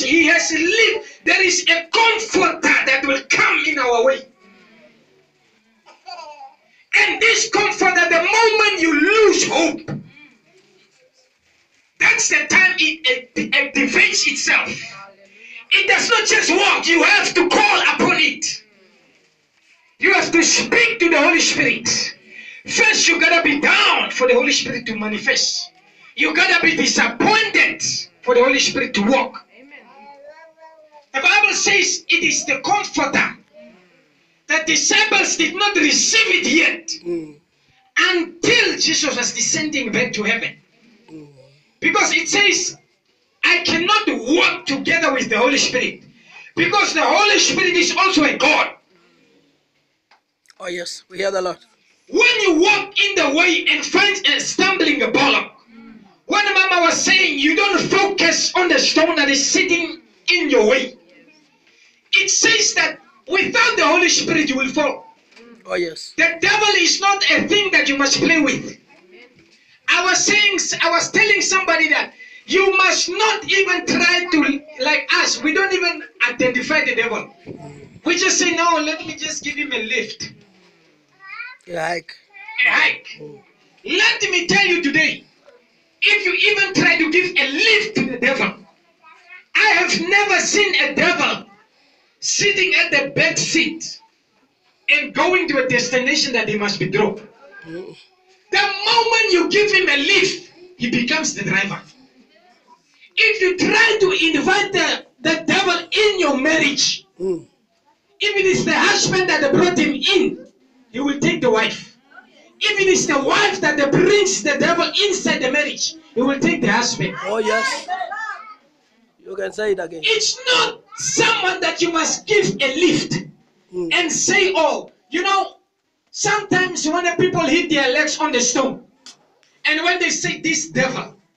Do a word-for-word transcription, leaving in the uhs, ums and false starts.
he has lived, there is a comforter that will come in our way. And this comforter, the moment you lose hope, that's the time it, it activates itself. It does not just walk, you have to call upon it. You have to speak to the Holy Spirit. First, you gotta be down for the Holy Spirit to manifest. You gotta be disappointed for the Holy Spirit to walk. Amen. The Bible says it is the comforter. The disciples did not receive it yet mm. until Jesus was descending back to heaven. Mm. Because it says, I cannot walk together with the Holy Spirit. Because the Holy Spirit is also a God. Oh yes, we hear the Lord. When you walk in the way and find a stumbling block, when Mama was saying you don't focus on the stone that is sitting in your way, it says that without the Holy Spirit you will fall. Oh yes. The devil is not a thing that you must play with. I was saying, I was telling somebody that you must not even try to, like us, we don't even identify the devil. We just say, no, let me just give him a lift. A hike. A hike. Oh. Let me tell you today, if you even try to give a lift to the devil, I have never seen a devil sitting at the back seat and going to a destination that he must be dropped. Mm. The moment you give him a lift, he becomes the driver. If you try to invite the, the devil in your marriage, mm. if it is the husband that brought him in, he will take the wife. If it is the wife that brings the devil inside the marriage, he will take the husband. Oh yes. You can say it again. It's not someone that you must give a lift mm. and say, oh, you know, sometimes when the people hit their legs on the stone, and when they say this devil,